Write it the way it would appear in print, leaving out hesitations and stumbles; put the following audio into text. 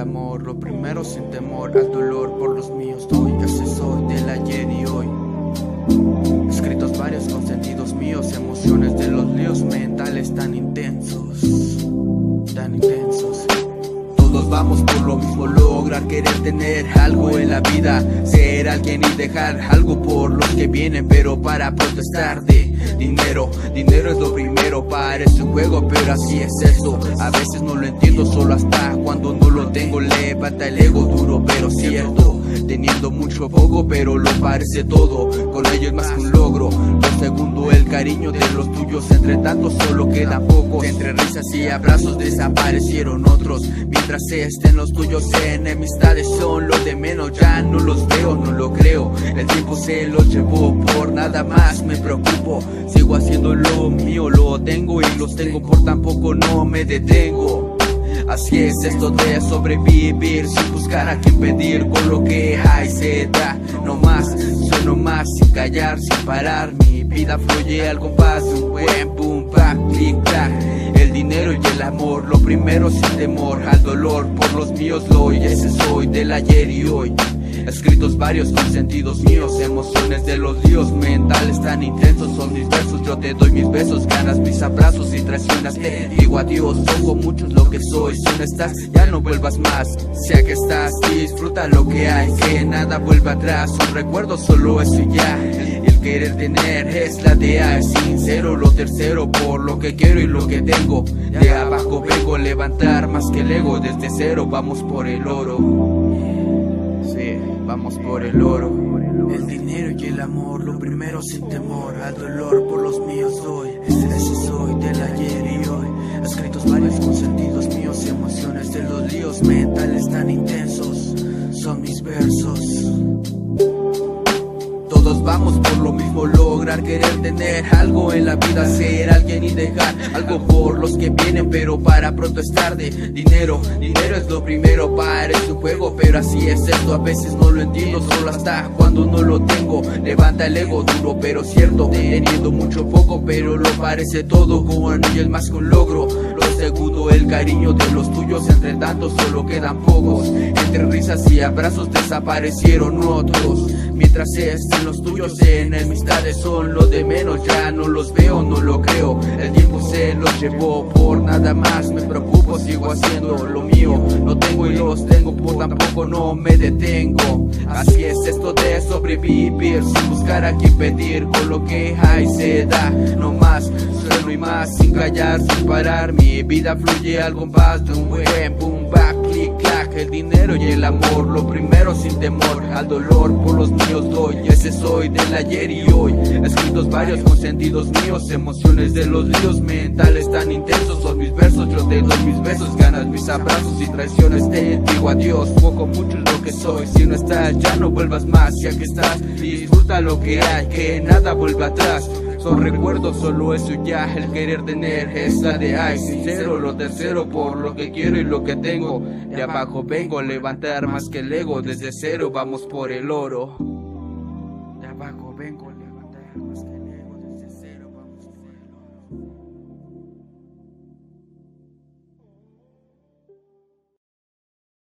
amor, lo primero sin temor al dolor por los míos doy. Ese soy del ayer y hoy. Escritos varios con sentidos míos, emociones de los líos mentales tan intensos, tan intensos. Todos vamos por lo mismo, lograr querer tener algo en la vida, ser alguien y dejar algo por los que vienen, pero para protestar de dinero. Dinero es lo primero, parece un juego, pero así es eso. A veces no lo entiendo, solo hasta cuando no lo tengo levanta el ego duro, pero cierto. Teniendo mucho poco, pero lo parece todo, con ello es más que un logro. Lo segundo, el cariño de los tuyos, entre tanto solo quedan pocos. Entre risas y abrazos desaparecieron otros, mientras estén los tuyos, enemistades son lo de menos. Ya no los veo, no lo creo, el tiempo se los llevó, por nada más me preocupo. Sigo haciendo lo mío, lo tengo y los tengo, por tampoco no me detengo. Así es esto de sobrevivir, sin buscar a quien pedir, con lo que hay se da. No más, sueno más, sin callar, sin parar. Mi vida fluye al compás de un buen boom, bap, clic, clac. El dinero y el amor, lo primero sin temor al dolor por los míos doy. Ese soy del ayer y hoy. Escritos varios con sentidos míos, emociones de los líos mentales tan intensos. Son mis versos, yo te doy mis besos, ganas mis abrazos y traicionas. Te digo adiós, son muchos lo que soy. Si no estás, ya no vuelvas más. Sea que estás, disfruta lo que hay, que nada vuelva atrás. Un recuerdo, solo eso y ya. El querer tener es la DA, es sincero. Lo tercero, por lo que quiero y lo que tengo. De abajo vengo, levantar más que el ego. Desde cero vamos por el oro. Sí, vamos por el oro. El dinero y el amor, lo primero sin temor al dolor por los míos doy. Ese soy del ayer y hoy. Escritos varios con sentidos míos, emociones de los líos mentales tan intensos. Son mis versos. Todos vamos por lo mismo, lograr querer tener algo en la vida, ser alguien y dejar algo por los que vienen, pero para pronto es tarde. Dinero, dinero es lo primero, parece un juego, pero así es esto. A veces no lo entiendo, solo hasta cuando no lo tengo levanta el ego duro, pero cierto. Teniendo mucho poco, pero lo parece todo, con ello es más que un logro. Lo segundo, el cariño de los tuyos, entre tanto solo quedan pocos. Entre risas y abrazos desaparecieron otros, mientras estén los tuyos, enemistades son lo de menos. Ya no los veo, no lo creo, el tiempo se los llevó, por nada más me preocupo. Sigo haciendo lo mío, lo tengo y los tengo, por tampoco no me detengo. Así es esto de sobrevivir, sin buscar a quien pedir, con lo que hay se da. No más, sueno y más, sin callar, sin parar. Mi vida fluye al compás de un buen boom, bap, clic, clac. El dinero y el amor, lo primero sin temor al dolor por los míos doy. Ese soy del ayer y hoy. Escritos varios con sentidos míos, emociones de los líos mentales tan intensos. Son mis versos, yo te doy mis besos, ganas mis abrazos y traiciones. Te digo adiós, poco mucho es lo que soy. Si no estás, ya no vuelvas más. Ya que estás, disfruta lo que hay, que nada vuelva atrás. Son recuerdos, solo eso ya. El querer tener es la de ay, sincero. Lo tercero, por lo que quiero y lo que tengo. De abajo vengo, levantar más que el ego. Desde cero vamos por el oro. De abajo vengo.